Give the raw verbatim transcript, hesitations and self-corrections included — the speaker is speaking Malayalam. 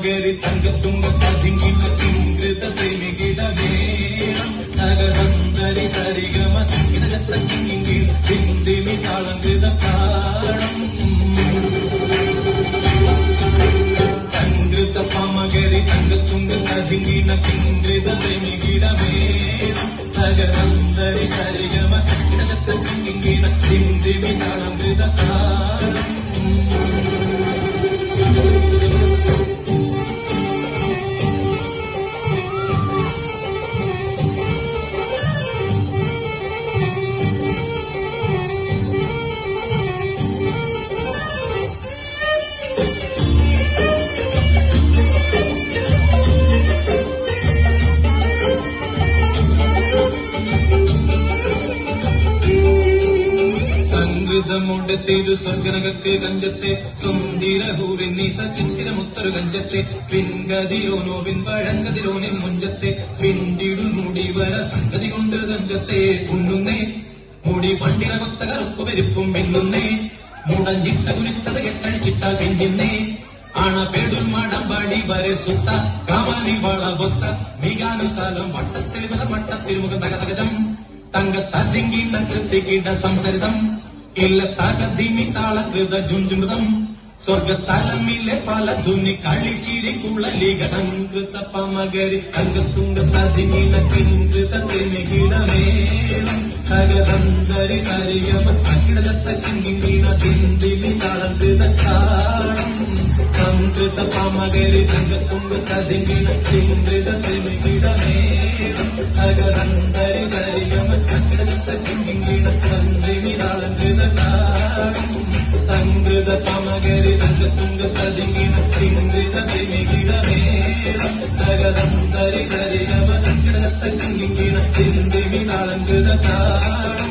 പമകരി തങ്കത്തുങ്ക കതിങ്ങിന കിങ്കൃത പ്രേമികിടവേണം തകതന്തരി സരിഗമ ഇടജത്ത കിങ്ങിൽ പിന്തിമി താളങ്കൃത താളം സംഗൃത പമകരി തങ്കത്തുങ്ക കതിങ്ങിന കിങ്കൃത പ്രേമികിടവേണം തകതന്തരി സരിഗമ ഇടജത്ത കിങ്ങിൽ പിന്തിമി താളങ്കൃത താളം ത്തിരു സ്വർഗനകക്ക് കഞ്ചത്തെ സുന്ദരഹൂരിൻ നീസ ചിത്തിരമുത്തരു കഞ്ചത്തെ പിൻഗതിയോനോ പിൻപഴങ്കതിരോനിൻ മുഞ്ചത്തെ പിണ്ടിടു മുടിവര സംഗതി കൊണ്ടൊരു കഞ്ചത്തെ ഉണ്ണുന്നേ മുടി പണ്ടിട കൊത്ത കറുപ്പ് പെരുപ്പും പിന്നുന്നേ മുടഞ്ഞിട്ട കുരുത്തത് കെട്ടഴിച്ചിട്ടാൽ പിന്നിന്നേ ആണ പേടുൽ മടമ്പടി വരെ സുത്ത കാമാനി വള കൊത്ത മികാനുസാലം വട്ടത്തിരുമത വട്ടത്തിരുമുഖ തകതകജം തങ്കത്തതിങ്കിണ്ട കൃത്തികിട സംസരിതം ഇല്ല തകതിമി താളകൃത ജുഞ്ചുമൃതം സ്വർഗത്തലമിലെ പല ധുനി കളിച്ചിരി കുളലിക സംകൃത പമകരി തങ്കത്തുങ്ക തതിങ്ങിന കിങ്കൃത തിമികിടമേളം സഗതന്തരി സരിഗമ അക്കിടജത്ത കിങ്ങിന തിന്തിമി താളകൃത താളം സംകൃത പമകരി തങ്കത്തുങ്ക തതിങ്ങിന കിങ്കൃത തിമികിടമേളം സഗതന്തരി സരിഗമ അക്കിടജത്ത കിങ്ങിന തിന്തിമി താളകൃത താളം സംകൃത പമകരി തങ്കത്തുങ്ക തതിങ്ങിന കിങ്കൃത തിമികിടമേളം സഗതന്തരി സരിഗമ അക്കിടജത്ത കിങ്ങിന തിന്തിമി താളകൃത താളം